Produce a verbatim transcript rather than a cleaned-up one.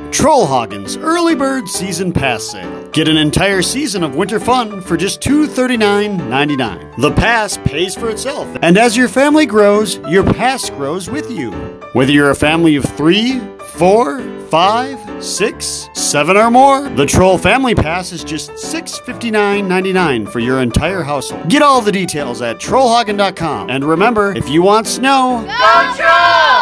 Trollhaugen's Early Bird Season Pass Sale. Get an entire season of winter fun for just two hundred thirty-nine ninety-nine. The pass pays for itself, and as your family grows, your pass grows with you. Whether you're a family of three, four, five, six, seven, or more, the Troll Family Pass is just six hundred fifty-nine ninety-nine for your entire household. Get all the details at trollhaugen dot com, and remember, if you want snow, go Troll!